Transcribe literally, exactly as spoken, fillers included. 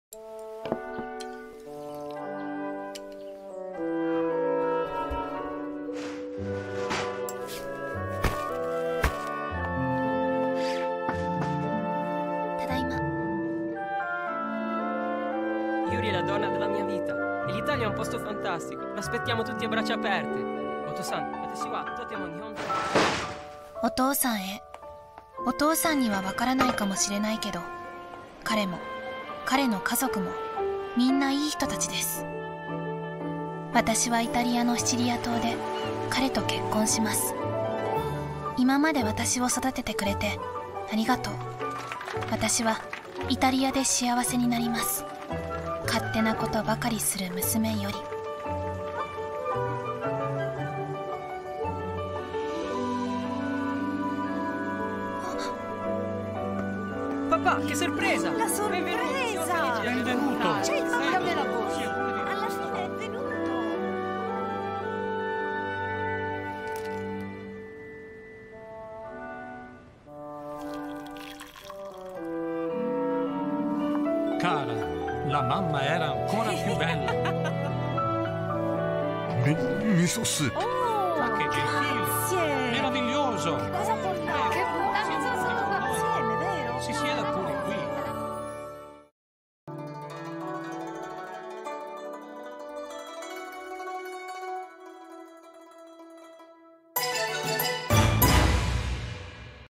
Yuri è la donna della mia vita e l'Italia è un posto fantastico. L'aspettiamo tutti a braccia aperte. Oto-san, watashi wa totemo nihon. お父さんへ。お父さんにはわからないかもしれないけど、彼も彼の家族もみんないい人たちです。私はイタリアのシチリア島で彼と結婚します。今まで私を育ててくれてありがとう。私はイタリアで幸せになります。勝手なことばかりする娘より。 Papà, che sorpresa! La sorpresa! Benvenuto! C'è il papà della voce! Alla fine è venuto! Cara, la mamma era ancora più bella. Mi, miso soup. Oh, Ma che gentile! grazie! Meraviglioso! Cosa portate? Che buona! Insieme, vero? Si sieda pure.